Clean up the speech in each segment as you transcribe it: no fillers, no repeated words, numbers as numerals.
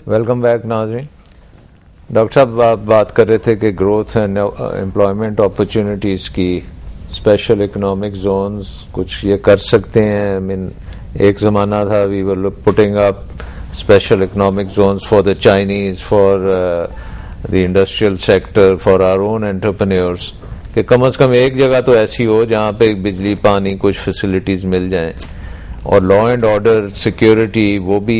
Welcome back नाज़रीन। Doctor साहब, आप बात कर रहे थे कि ग्रोथ एंड एम्प्लॉयमेंट अपॉर्चुनिटीज़ की स्पेशल इकोनॉमिक जोन्स कुछ ये कर सकते हैं। आई मीन एक ज़माना था we were putting up special economic zones for the Chinese, for the industrial sector, for our own entrepreneurs, कि कम से कम एक जगह तो ऐसी हो जहाँ पे बिजली पानी कुछ फैसिलिटीज़ मिल जाएं, और लॉ एंड ऑर्डर सिक्योरिटी वो भी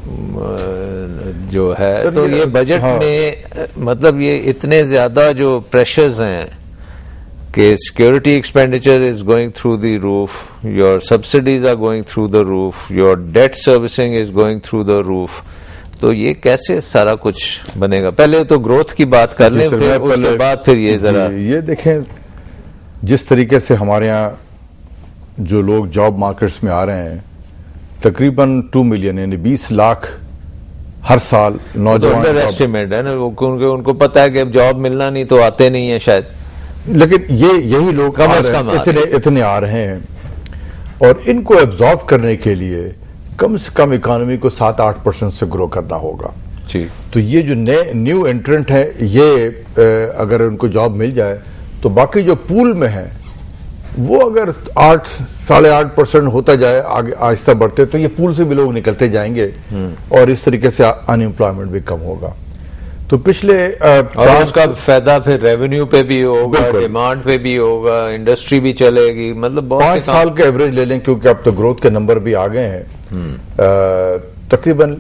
जो है। तो ये बजट में मतलब ये इतने ज्यादा जो प्रेशर्स हैं कि security expenditure is going through the roof, your subsidies are going through the roof, your debt servicing is going through the roof, तो ये कैसे सारा कुछ बनेगा? पहले तो ग्रोथ की बात कर लें, फिर उसके बाद फिर ये जरा ये देखें जिस तरीके से हमारे यहाँ जो लोग जॉब मार्केट्स में आ रहे हैं, तकरीबन 2 मिलियन यानी 20 लाख हर साल नौजवान एस्टिमेट है ना, उनको पता है कि अब जॉब मिलना नहीं तो आते नहीं है शायद, लेकिन यही लोग कम से कम इतने आ रहे हैं, और इनको एब्जॉर्ब करने के लिए कम से कम इकोनॉमी को 7-8% से ग्रो करना होगा। तो ये जो न्यू एंट्रेंट है, ये अगर उनको जॉब मिल जाए तो बाकी जो पूल में है वो अगर 8-8.5% होता जाए आगे आहिस्ता बढ़ते, तो ये पूल से भी लोग निकलते जाएंगे और इस तरीके से अनएम्प्लॉयमेंट भी कम होगा। तो पिछले और उसका फायदा फिर रेवेन्यू पे भी होगा, डिमांड पे भी होगा, इंडस्ट्री भी चलेगी। मतलब बहुत 5 साल के एवरेज ले लें, क्योंकि अब तो ग्रोथ के नंबर भी आ गए हैं, तकरीबन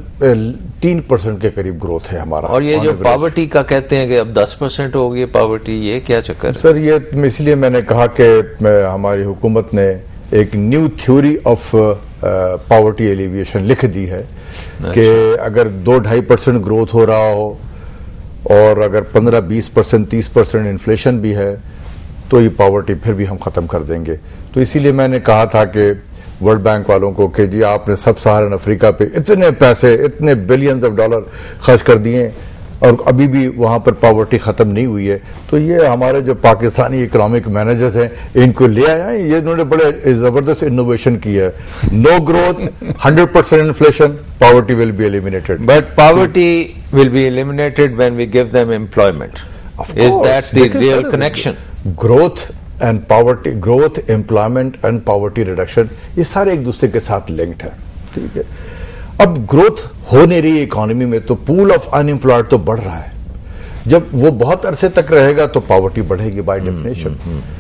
3% के करीब ग्रोथ है हमारा। और ये जो पॉवर्टी का कहते हैं कि अब 10% हो गई पॉवर्टी, ये क्या चक्कर है? सर ये इसलिए मैंने कहा कि हमारी हुकूमत ने एक new theory of poverty alleviation लिख दी है। कि अगर 2-2.5% ग्रोथ हो रहा हो और अगर 15-20%, 30% इन्फ्लेशन भी है, तो ये पॉवर्टी फिर भी हम खत्म कर देंगे। तो इसीलिए मैंने कहा था कि वर्ल्ड बैंक वालों को कि जी आपने सब सहारन अफ्रीका पे इतने पैसे, इतने बिलियंस ऑफ डॉलर खर्च कर दिए और अभी भी वहां पर पॉवर्टी खत्म नहीं हुई है। तो ये हमारे जो पाकिस्तानी इकोनॉमिक मैनेजर्स हैं, इनको ले आया, ये इन्होंने बड़े जबरदस्त इनोवेशन की है। No growth, 100% inflation, poverty will be eliminated. But poverty will be eliminated when we give them employment. Is that the real connection? Growth and poverty, growth, employment and poverty reduction, ये सारे एक दूसरे के साथ linked है। ठीक है, अब ग्रोथ हो नहीं रही इकोनॉमी में, तो पूल ऑफ अनएम्प्लॉयड तो बढ़ रहा है। जब वो बहुत अरसे तक रहेगा तो पॉवर्टी बढ़ेगी बाय डेफिनेशन।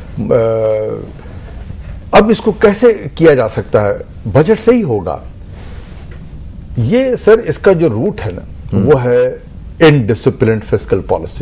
अब इसको कैसे किया जा सकता है? बजट से ही होगा ये सर। इसका जो रूट है ना, वो है इनडिसिप्लिन्ड फिस्कल पॉलिसी।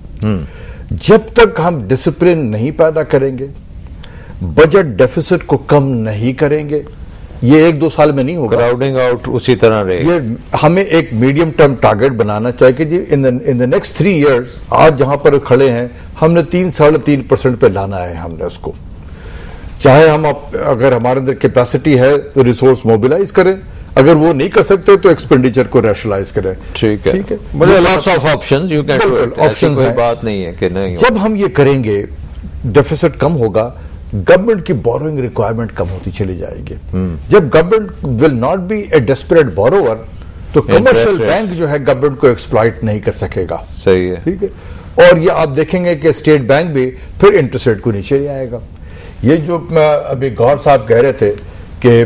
जब तक हम डिसिप्लिन नहीं पैदा करेंगे, बजट डेफिसिट को कम नहीं करेंगे, ये 1-2 साल में नहीं होगा। क्राउडिंग आउट उसी तरह रहेगा। ये हमें एक मीडियम टर्म टारगेट बनाना चाहिए कि जी इन द नेक्स्ट 3 इयर्स, आज जहां पर खड़े हैं हमने 3-3.5% पे लाना है हमने उसको। चाहे हम अगर हमारे अंदर कैपेसिटी है तो रिसोर्स मोबिलाइज करें, अगर वो नहीं कर सकते तो एक्सपेंडिचर को रैशनलाइज करें। ठीक है, मतलब lots of options, you can do it. Options कोई बात नहीं है कि नहीं। जब हम ये करेंगे डेफिसिट कम होगा, गवर्नमेंट की बोरोइंग रिक्वायरमेंट कम होती चली जाएगी। जब government will not be a desperate borrower, तो कमर्शियल बैंक जो है गवर्नमेंट को एक्सप्लॉइट नहीं कर सकेगा। सही है, ठीक है। और ये आप देखेंगे कि स्टेट बैंक भी फिर इंटरेस्ट रेट को नीचे ले आएगा। ये जो अभी गौर साहब कह रहे थे कि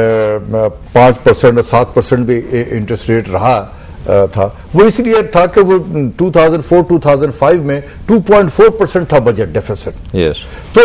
5% और 7% भी इंटरेस्ट रेट रहा था, वो इसलिए था कि वो 2004-2005 में 2.4% था बजट डेफिसिट। yes. तो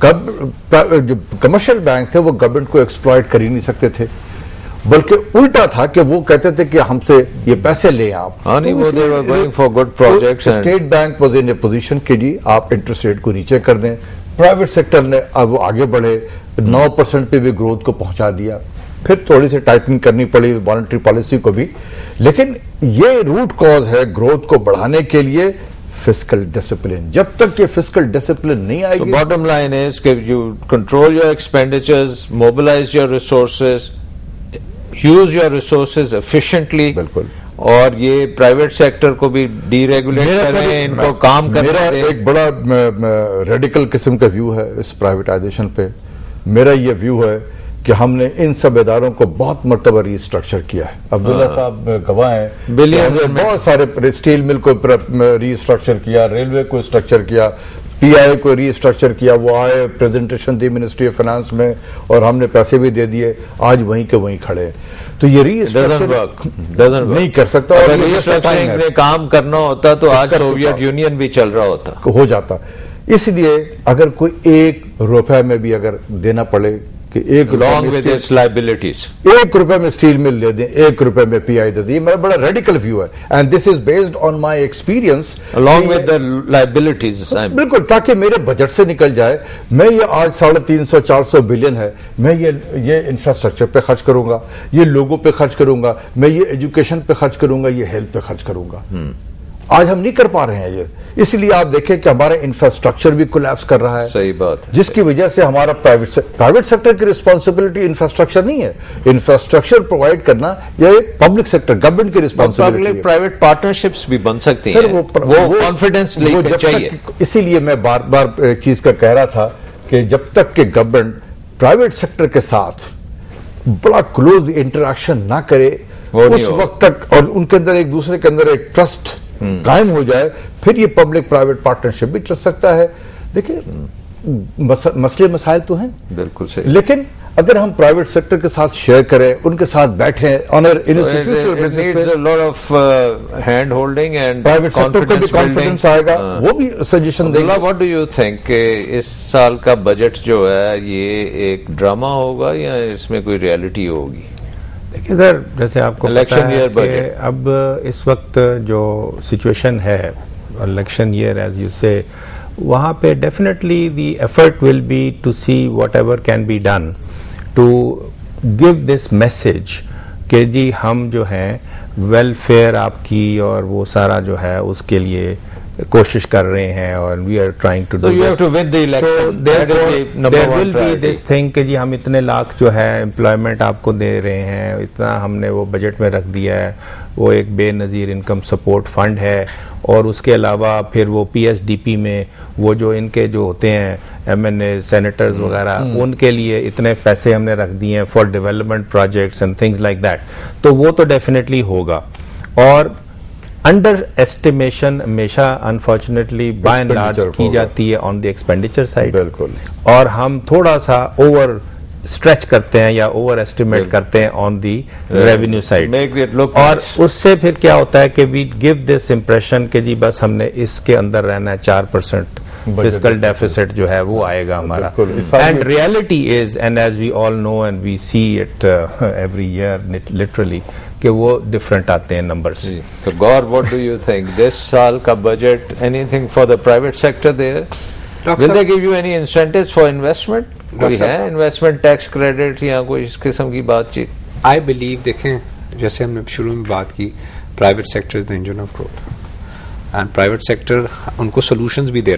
जो कमर्शियल बैंक थे वो गवर्नमेंट को एक्सप्लॉइट कर ही नहीं सकते थे, बल्कि उल्टा था कि वो कहते थे कि हमसे ये पैसे ले आप। For good projects. State Bank was in a position कि जी आप इंटरेस्ट रेट को नीचे कर दें। प्राइवेट सेक्टर ने अब आगे बढ़े, 9% पे भी ग्रोथ को पहुंचा दिया। फिर थोड़ी सी टाइटनिंग करनी पड़ी मॉनेटरी पॉलिसी को भी, लेकिन ये रूट कॉज है ग्रोथ को बढ़ाने के लिए फिस्कल डिसिप्लिन। जब तक ये फिस्कल डिसिप्लिन नहीं आएगी, बॉटम लाइन इज कि you control your expenditures, mobilise your resources, use your resources efficiently. बिल्कुल। और ये प्राइवेट सेक्टर को भी डीरेगुलेट करें, इनको काम करने दें। मेरा एक बड़ा रेडिकल किस्म का व्यू है इस प्राइवेटाइजेशन पे। मेरा ये व्यू है कि हमने इन सब इदारों को बहुत मरतबा रीस्ट्रक्चर किया है। अब्दुल्ला साहब गवाह हैं, बिलियंस बहुत सारे स्टील मिल को रीस्ट्रक्चर किया, रेलवे को स्ट्रक्चर किया, पीआई को रीस्ट्रक्चर किया। वो आए, प्रेजेंटेशन दी मिनिस्ट्री ऑफ फाइनेंस में और हमने पैसे भी दे दिए, आज वहीं के वहीं खड़े हैं। तो ये रीस्ट्रक्चर नहीं कर सकता। अगर रीस्ट्रक्चरिंग में काम करना होता तो आज सोवियत यूनियन भी चल रहा होता, हो जाता। इसलिए अगर कोई ₹1 में भी अगर देना पड़े कि along with its liabilities, ₹1 में स्टील मिल दे दें, ₹1 में पीआई दे दें, ये मेरा बड़ा रेडिकल व्यू है। And this is based on my experience along with the liabilities। बिल्कुल, ताकि मेरे बजट से निकल जाए। मैं ये आज 350-400 बिलियन है, मैं ये इंफ्रास्ट्रक्चर पे खर्च करूंगा, ये लोगों पे खर्च करूंगा, मैं ये एजुकेशन पे खर्च करूंगा, ये हेल्थ पे खर्च करूंगा। आज हम नहीं कर पा रहे हैं ये, इसलिए आप देखें कि हमारा इंफ्रास्ट्रक्चर भी कोलैप्स कर रहा है। सही बात है। जिसकी वजह से हमारा प्राइवेट सेक्टर की रिस्पांसिबिलिटी इंफ्रास्ट्रक्चर नहीं है, इंफ्रास्ट्रक्चर प्रोवाइड करना ये पब्लिक सेक्टर गवर्नमेंट की रिस्पांसिबिलिटी है। प्राइवेट पार्टनरशिप्स भी बन सकती हैं, वो कॉन्फिडेंस लेकर चाहिए। इसीलिए मैं बार बार एक चीज का कह रहा था कि जब तक कि गवर्नमेंट प्राइवेट सेक्टर के साथ बड़ा क्लोज इंटरेक्शन ना करे उस वक्त तक, और उनके अंदर एक दूसरे के अंदर एक ट्रस्ट कायम हो जाए, फिर ये पब्लिक प्राइवेट पार्टनरशिप भी चल सकता है। देखिए मसले मसाइल तो हैं, बिल्कुल सही, लेकिन अगर हम प्राइवेट सेक्टर के साथ शेयर करें, उनके साथ बैठें ऑन इंस्टीट्यूशनल बेसिस पे, lot of hand holding and private sector को भी कॉन्फिडेंस आएगा, वो भी सजेशन देगा। व्हाट डू यू थिंक कि इस साल का बजट जो है ये एक ड्रामा होगा या इसमें कोई रियलिटी होगी? देखिए सर, जैसे आपको इलेक्शन ईयर बजट, अब इस वक्त जो सिचुएशन है इलेक्शन ईयर एज यू से, वहाँ पे definitely the effort will be to see whatever can be done to give this message कि जी हम जो है वेलफेयर आपकी और वो सारा जो है उसके लिए कोशिश कर रहे हैं और we are trying to do there will be this thing कि जी हम इतने लाख जो है एम्प्लॉयमेंट आपको दे रहे हैं, इतना हमने वो बजट में रख दिया है, वो एक बेनज़ीर इनकम सपोर्ट फंड है, और उसके अलावा फिर वो पीएसडीपी में वो जो इनके जो होते हैं एमएनए सेनेटर्स वगैरह, उनके लिए इतने पैसे हमने रख दिए हैं for development projects and things like that. तो वो तो डेफिनेटली होगा। और अंडर एस्टिमेशन हमेशा अनफॉर्चुनेटली बाय एंड लार्ज की जाती है ऑन द एक्सपेंडिचर साइड, बिल्कुल, और हम थोड़ा सा ओवर स्ट्रेच करते हैं या ओवर एस्टिमेट करते हैं ऑन दी रेवेन्यू साइड, और उससे फिर क्या होता है कि वी गिव दिस इंप्रेशन कि जी बस हमने इसके अंदर रहना है, 4% फिस्कल डेफिसिट जो है वो आएगा हमारा। And reality is, and as we all know and we see it every year literally, कि वो डिफरेंट आते हैं नंबर्स। तो Gaur, what do you think this साल का budget, anything for the private sector there? Will they give you any incentives for investment? कोई है investment tax credit या कोई इस किस्म की बातचीत? आई बिलीव, देखें जैसे हमने शुरू में बात की, private sector is the engine of growth and private sector उनको सोल्यूशंस भी दे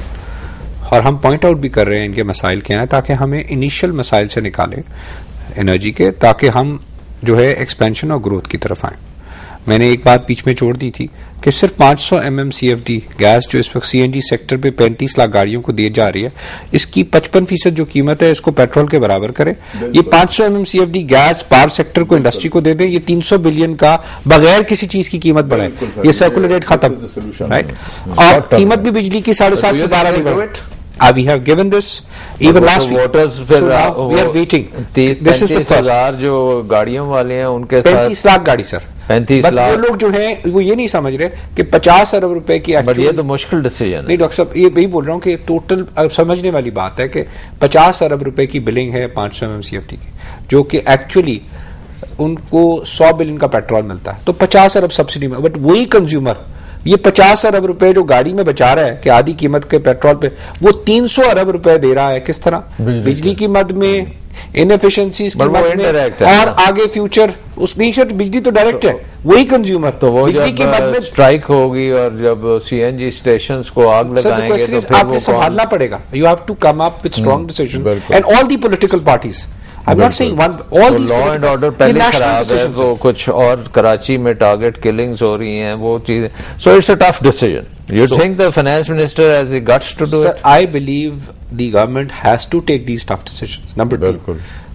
रहा, और हम पॉइंट आउट भी कर रहे हैं इनके मसाइल क्या हैं, ताकि हमें इनिशियल मसाइल से निकालें एनर्जी के, ताकि हम जो है एक्सपेंशन और ग्रोथ की तरफ आए। मैंने एक बात बीच में छोड़ दी थी कि सिर्फ 500 MMCFD गैस जो इस वक्त CNG सेक्टर पे 35 लाख गाड़ियों को दी जा रही है, इसकी 55% जो कीमत है इसको पेट्रोल के बराबर करें। ये 500 MMCFD गैस पावर सेक्टर को, इंडस्ट्री को दे दें, ये 300 बिलियन का बगैर किसी चीज की कीमत बढ़ाए, ये सर्कुलर रेट खत्म, राइट? और कीमत भी बिजली की 7.5 से 12 नहीं बढ़े। We have given this even last week. Voters फिर we are waiting. This is the first. 30,000 जो गाड़ियों वाले हैं उनके 35 लाख गाड़ी सर, 35 लाख। वो लोग जो हैं वो ये नहीं समझ रहे कि 50 अरब रुपए की, बट ये तो मुश्किल डिसीजन है। नहीं डॉक्टर साहब, ये वही बोल रहा हूँ कि टोटल समझने वाली बात है कि 50 अरब रुपए की बिलिंग है 500 MMCFD की, जो कि एक्चुअली उनको 100 बिलियन का पेट्रोल मिलता है, तो 50 अरब सब्सिडी में, बट वही कंज्यूमर ये 50 अरब रुपए जो गाड़ी में बचा रहा है कि आधी कीमत के पेट्रोल पे, वो 300 अरब रुपए दे रहा है। किस तरह? बिजली की मद में, इनएफिशिएंसीज की मद में, और आगे फ्यूचर उसमें बिजली तो डायरेक्ट है, वही कंज्यूमर। तो वो बिजली की मद में स्ट्राइक होगी और जब CNG स्टेशंस को आग लगाएंगे तो फिर आपने संभालना पड़ेगा। You have to come up with strong decision and all the political parties. I'm not saying one, all these law and order पहले खराब है, वो कुछ और कराची में टारगेट किलिंग्स हो रही हैं, वो चीजें, so it's a tough decision. You think the finance minister has the guts to do it? I believe the government has to take these tough decisions. Number two,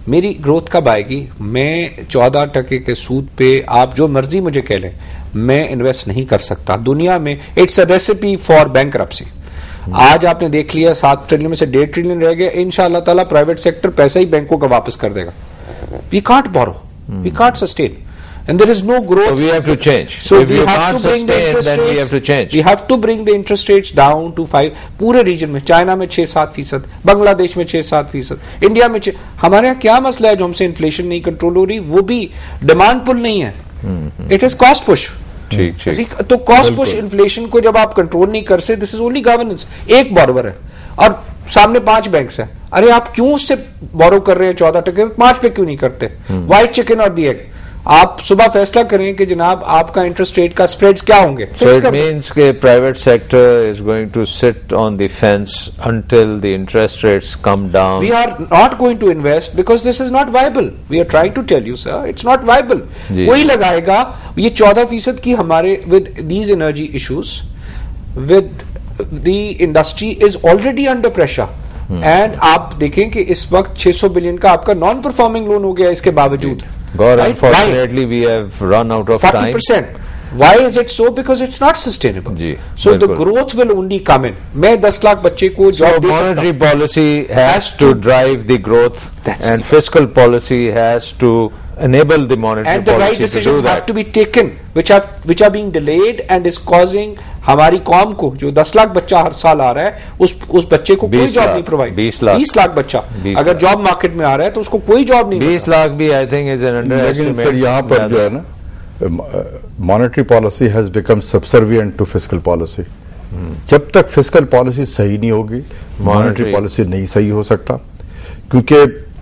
मेरी ग्रोथ कब आएगी? मैं 14% के सूद पे आप जो मर्जी मुझे कह लें, मैं इन्वेस्ट नहीं कर सकता दुनिया में। It's a recipe for bankruptcy. आज आपने देख लिया 7 ट्रिलियन में से 1.5 ट्रिलियन रह गया। इंशाअल्लाह ताला प्राइवेट सेक्टर पैसा ही बैंकों का वापस कर देगा। We can't borrow, we can't sustain, and there is no growth. So we have to change. So if we you have can't to bring the sustain, interest then rates. we have to change. We have to bring the interest rates down to 5. पूरे reason में, China में 6-7%, बांग्लादेश में 6-7%, India में हमारे यहाँ क्या मसला है जो हमसे इन्फ्लेशन नहीं कंट्रोल हो रही? वो भी डिमांड पुल नहीं है, इट इज कॉस्ट पुश। ठीक। तो कॉस्ट पुश इन्फ्लेशन को जब आप कंट्रोल नहीं कर सकते, दिस इज ओनली गवर्नेंस। एक बोरोवर है और सामने 5 बैंक्स हैं, अरे आप क्यों उससे बोरो कर रहे हैं 14%, 5 पे क्यों नहीं करते? व्हाइट चिकन और दी एग। आप सुबह फैसला करें कि जनाब आपका इंटरेस्ट रेट का स्प्रेड्स क्या होंगे। So it means कि private sector is going to sit on the fence until the interest rates come down. We are not going to invest because this is not viable. We are trying to tell you, sir, it's not viable. कोई लगाएगा ये 14% की हमारे with these energy issues, with the industry is already under pressure. And आप देखें कि इस वक्त 600 बिलियन का आपका नॉन परफॉर्मिंग लोन हो गया इसके बावजूद। God, unfortunately, we have run out of 40%. Time. Why is it so? Because it's not sustainable. So the growth will only come in. मैं 10 लाख बच्चे को जॉब दे सकता हूं। Monetary policy has to drive the growth, and fiscal policy has to enable the monetary and the right policy to do decisions that. have to be taken, which are being delayed and is causing हमारी कौम को, जो 10 लाख बच्चा हर साल आ रहा है, उस बच्चे को कोई जॉब नहीं प्रोवाइड। 20 लाख बच्चा अगर जॉब मार्केट में आ रहा है तो उसको कोई जॉब नहीं। 20 लाख भी I think is an underestimate. यहाँ पर जो है ना, monetary policy has become subservient to fiscal policy. जब तक फिस्कल पॉलिसी सही नहीं होगी, मॉनेटरी पॉलिसी नहीं सही हो सकता, क्योंकि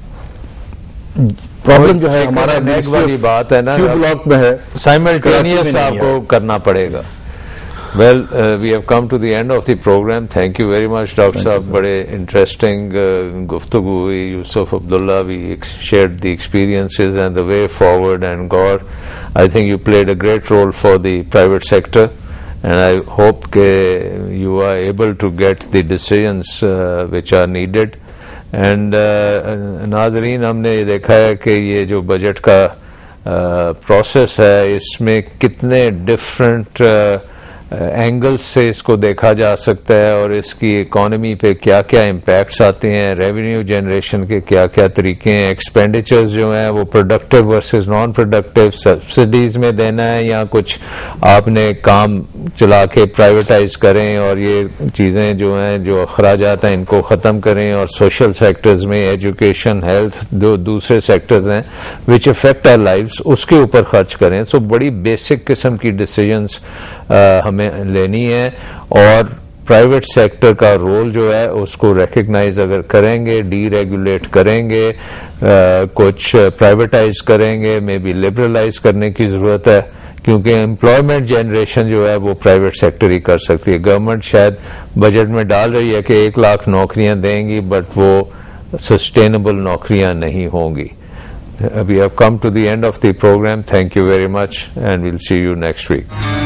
प्रॉब्लम जो है हमारा नेक वाली बात है ना, ब्लॉक में है, साइमल्टेनियस आपको करना पड़ेगा। Well, we have come to the end of the program. Thank you very much, Dr. Saab. बड़े interesting गुफ्तगू हुई। Yusuf Abdullah, we shared the experiences and the way forward. And Gaur, I think you played a great role for the private sector. And I hope that you are able to get the decisions which are needed. And नाज़रीन, हमने ये देखा है कि ये जो budget का process है, इसमें कितने डिफरेंट एंगल्स से इसको देखा जा सकता है और इसकी इकोनॉमी पे क्या क्या इम्पैक्ट्स आते हैं, रेवेन्यू जनरेशन के क्या क्या तरीके हैं, एक्सपेंडिचर्स जो हैं वो productive versus non productive, subsidies में देना है या कुछ आपने काम चला के प्राइवेटाइज करें और ये चीज़ें जो हैं जो अखराजात हैं इनको ख़त्म करें, और सोशल सेक्टर्स में एजुकेशन, हेल्थ, जो दूसरे सेक्टर्स हैं विच अफेक्ट आवर लाइव्स, उसके ऊपर खर्च करें। सो बड़ी बेसिक किस्म की डिसीजंस हमें लेनी है, और प्राइवेट सेक्टर का रोल जो है उसको रिकग्नाइज अगर करेंगे, डीरेगुलेट करेंगे, कुछ प्राइवेटाइज करेंगे, मे बी लिबरलाइज करने की जरूरत है, क्योंकि एम्प्लॉयमेंट जनरेशन जो है वो प्राइवेट सेक्टर ही कर सकती है। गवर्नमेंट शायद बजट में डाल रही है कि 1 लाख नौकरियां देंगी, बट वो सस्टेनेबल नौकरियां नहीं होंगी। We have come to the end of the program. Thank you very much, and we'll see you next week.